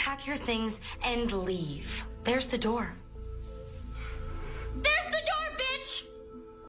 pack your things and leave. There's the door.